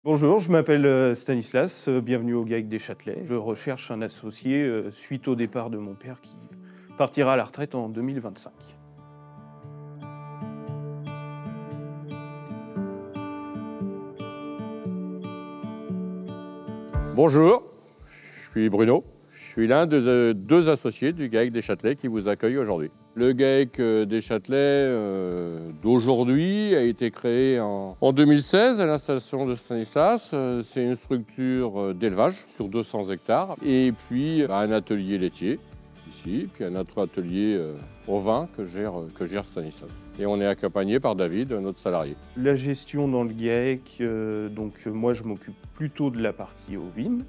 Bonjour, je m'appelle Stanislas, bienvenue au GAEC des Châtelets. Je recherche un associé suite au départ de mon père qui partira à la retraite en 2025. Bonjour, je suis Bruno. Je suis l'un des deux associés du GAEC des Châtelets qui vous accueille aujourd'hui. Le GAEC des Châtelets d'aujourd'hui a été créé en 2016 à l'installation de Stanislas. C'est une structure d'élevage sur 200 hectares et puis un atelier laitier ici, puis un autre atelier au vin que gère Stanislas. Et on est accompagné par David, notre salarié. La gestion dans le GAEC, moi je m'occupe plutôt de la partie ovine.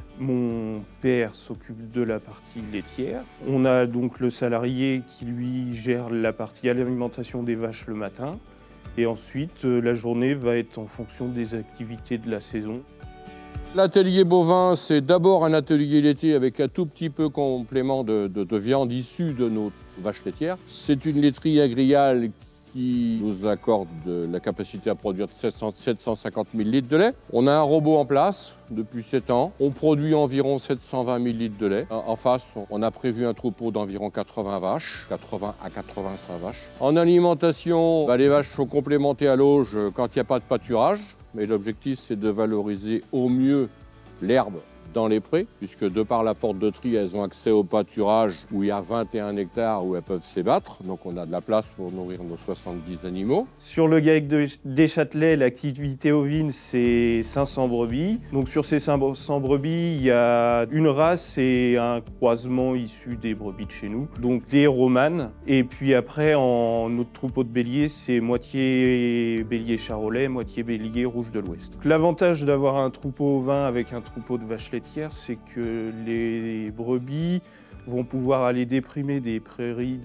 Mon père s'occupe de la partie laitière. On a donc le salarié qui lui gère la partie alimentation des vaches le matin. Et ensuite, la journée va être en fonction des activités de la saison. L'atelier bovin, c'est d'abord un atelier laitier avec un tout petit peu complément de viande issue de nos vaches laitières. C'est une laiterie agriale qui nous accorde la capacité à produire 750 000 litres de lait. On a un robot en place depuis 7 ans. On produit environ 720 000 litres de lait. En face, on a prévu un troupeau d'environ 80 vaches, 80 à 85 vaches. En alimentation, les vaches sont complémentées à l'auge quand il n'y a pas de pâturage. Mais l'objectif, c'est de valoriser au mieux l'herbe dans les prés, puisque de par la porte de tri, elles ont accès au pâturage où il y a 21 hectares où elles peuvent s'ébattre. Donc on a de la place pour nourrir nos 70 animaux. Sur le GAEC des Châtelets, l'activité ovine, c'est 500 brebis. Donc sur ces 500 brebis, il y a une race et un croisement issu des brebis de chez nous, donc des romanes. Et puis après, en notre troupeau de béliers, c'est moitié bélier charolais, moitié bélier rouge de l'Ouest. L'avantage d'avoir un troupeau ovin avec un troupeau de vaches laitières, c'est que les brebis vont pouvoir aller déprimer des prairies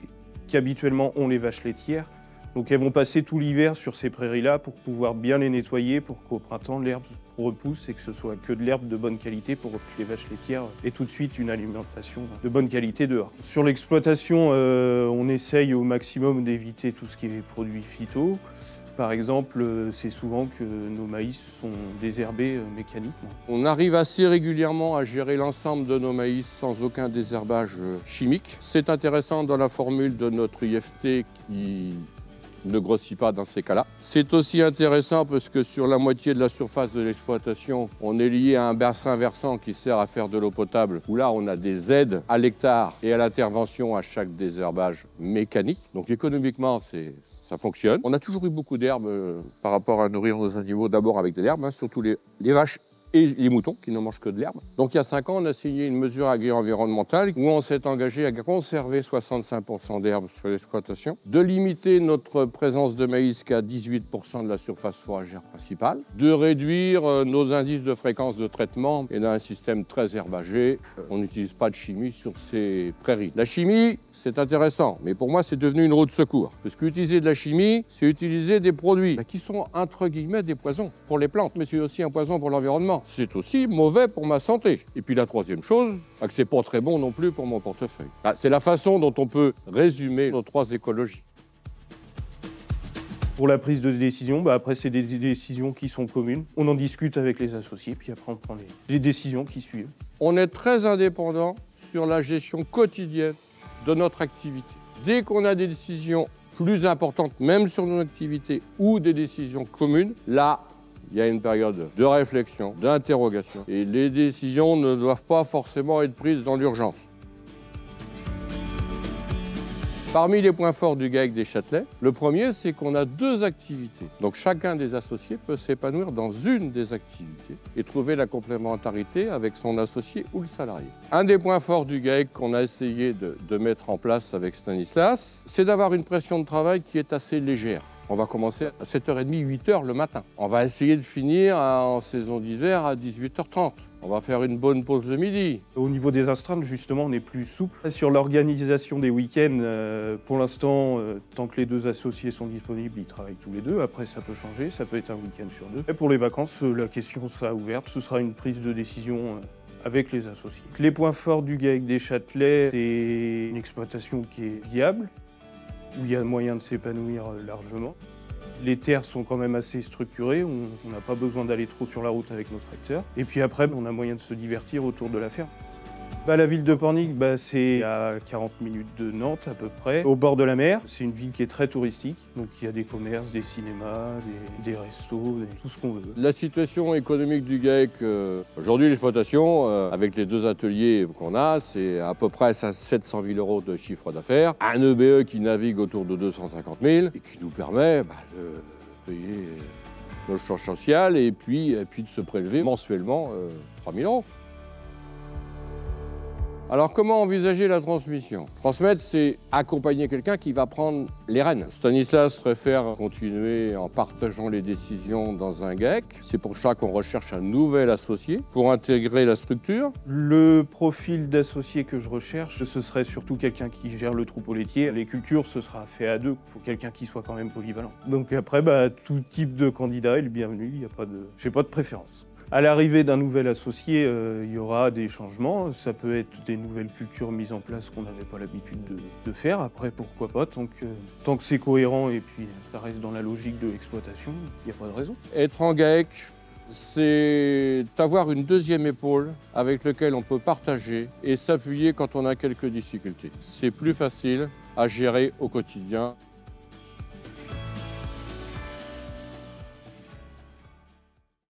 qui habituellement ont les vaches laitières. Donc elles vont passer tout l'hiver sur ces prairies-là pour pouvoir bien les nettoyer, pour qu'au printemps l'herbe repousse et que ce soit que de l'herbe de bonne qualité pour que les vaches laitières aient tout de suite une alimentation de bonne qualité dehors. Sur l'exploitation, on essaye au maximum d'éviter tout ce qui est produits phyto. Par exemple, c'est souvent que nos maïs sont désherbés mécaniquement. On arrive assez régulièrement à gérer l'ensemble de nos maïs sans aucun désherbage chimique. C'est intéressant dans la formule de notre IFT qui ne grossit pas dans ces cas-là. C'est aussi intéressant parce que sur la moitié de la surface de l'exploitation, on est lié à un bassin versant qui sert à faire de l'eau potable, où là on a des aides à l'hectare et à l'intervention à chaque désherbage mécanique. Donc économiquement, ça fonctionne. On a toujours eu beaucoup d'herbes par rapport à nourrir nos animaux, d'abord avec de l'herbe, surtout les vaches et les moutons qui ne mangent que de l'herbe. Donc il y a 5 ans, on a signé une mesure agri-environnementale où on s'est engagé à conserver 65% d'herbe sur l'exploitation, de limiter notre présence de maïs qu'à 18% de la surface fourragère principale, de réduire nos indices de fréquence de traitement et d'un système très herbagé. On n'utilise pas de chimie sur ces prairies. La chimie, c'est intéressant, mais pour moi, c'est devenu une roue de secours. Parce qu'utiliser de la chimie, c'est utiliser des produits qui sont, entre guillemets, des poisons pour les plantes, mais c'est aussi un poison pour l'environnement. C'est aussi mauvais pour ma santé. Et puis la troisième chose, que c'est pas très bon non plus pour mon portefeuille. C'est la façon dont on peut résumer nos 3 écologies. Pour la prise de décision, après c'est des décisions qui sont communes. On en discute avec les associés, puis après on prend les décisions qui suivent. On est très indépendant sur la gestion quotidienne de notre activité. Dès qu'on a des décisions plus importantes, même sur nos activités, ou des décisions communes, là, il y a une période de réflexion, d'interrogation. Et les décisions ne doivent pas forcément être prises dans l'urgence. Parmi les points forts du GAEC des Châtelets, le premier, c'est qu'on a 2 activités. Donc chacun des associés peut s'épanouir dans une des activités et trouver la complémentarité avec son associé ou le salarié. Un des points forts du GAEC qu'on a essayé de mettre en place avec Stanislas, c'est d'avoir une pression de travail qui est assez légère. On va commencer à 7h30, 8h le matin. On va essayer de finir en saison d'hiver à 18h30. On va faire une bonne pause le midi. Au niveau des astreintes, justement, on est plus souple. Sur l'organisation des week-ends, pour l'instant, tant que les 2 associés sont disponibles, ils travaillent tous les 2. Après, ça peut changer, ça peut être un week-end sur 2. Et pour les vacances, la question sera ouverte. Ce sera une prise de décision avec les associés. Les points forts du GAEC des Châtelets, c'est une exploitation qui est viable, où il y a moyen de s'épanouir largement. Les terres sont quand même assez structurées, on n'a pas besoin d'aller trop sur la route avec nos tracteurs. Et puis après, on a moyen de se divertir autour de la ferme. La ville de Pornic, c'est à 40 minutes de Nantes à peu près, au bord de la mer. C'est une ville qui est très touristique, donc il y a des commerces, des cinémas, des restos, tout ce qu'on veut. La situation économique du GAEC, aujourd'hui l'exploitation, avec les 2 ateliers qu'on a, c'est à peu près 700 000 € de chiffre d'affaires. Un EBE qui navigue autour de 250 000 et qui nous permet de payer notre charge sociale et puis de se prélever mensuellement 3 000 €. Alors, comment envisager la transmission? Transmettre, c'est accompagner quelqu'un qui va prendre les rênes. Stanislas préfère continuer en partageant les décisions dans un GAEC. C'est pour ça qu'on recherche un nouvel associé pour intégrer la structure. Le profil d'associé que je recherche, ce serait surtout quelqu'un qui gère le troupeau laitier. Les cultures, ce sera fait à 2. Il faut quelqu'un qui soit quand même polyvalent. Donc après, tout type de candidat est le bienvenu. J'ai pas de préférence. À l'arrivée d'un nouvel associé, il y aura des changements. Ça peut être des nouvelles cultures mises en place qu'on n'avait pas l'habitude de faire. Après, pourquoi pas, tant que c'est cohérent et puis ça reste dans la logique de l'exploitation, il n'y a pas de raison. Être en GAEC, c'est avoir une deuxième épaule avec laquelle on peut partager et s'appuyer quand on a quelques difficultés. C'est plus facile à gérer au quotidien.